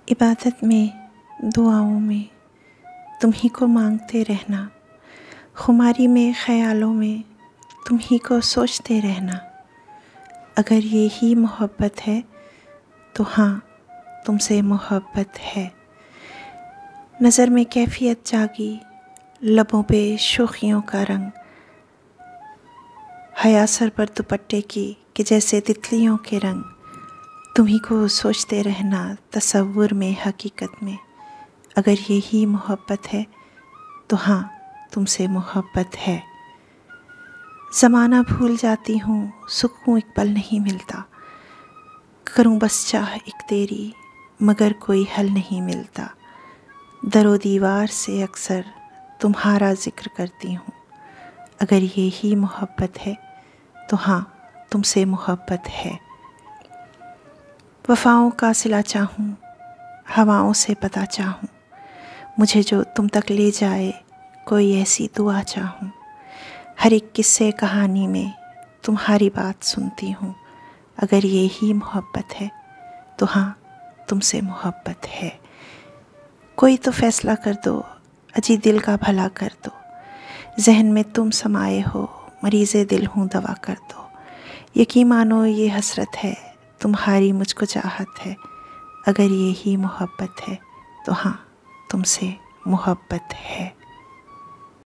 इबादत में, दुआओं में तुम ही को मांगते रहना, खुमारी में, ख़यालों में तुम ही को सोचते रहना। अगर ये ही मोहब्बत है तो हाँ, तुमसे मोहब्बत है। नज़र में कैफियत जागी, लबों पे शोखियों का रंग, हया सर पर दुपट्टे की कि जैसे तितलियों के रंग। तुम्ही को सोचते रहना तसव्वुर में, हकीकत में। अगर ये ही मोहब्बत है तो हाँ, तुमसे मोहब्बत है। ज़माना भूल जाती हूँ, सुकून एक पल नहीं मिलता। करूँ बस चाह एक तेरी, मगर कोई हल नहीं मिलता। दरो दीवार से अक्सर तुम्हारा ज़िक्र करती हूँ। अगर ये ही मोहब्बत है तो हाँ, तुमसे मोहब्बत है। वफ़ाओं का सिला चाहूँ, हवाओं से पता चाहूँ, मुझे जो तुम तक ले जाए कोई ऐसी दुआ चाहूँ। हर एक किस्से कहानी में तुम्हारी बात सुनती हूँ। अगर ये ही मोहब्बत है तो हाँ, तुमसे मोहब्बत है। कोई तो फ़ैसला कर दो, अजी दिल का भला कर दो। जहन में तुम समाये हो, मरीज़े दिल हूँ दवा कर दो। यकीन मानो ये हसरत है, तुम्हारी मुझको चाहत है। अगर ये ही मोहब्बत है तो हाँ, तुमसे मोहब्बत है।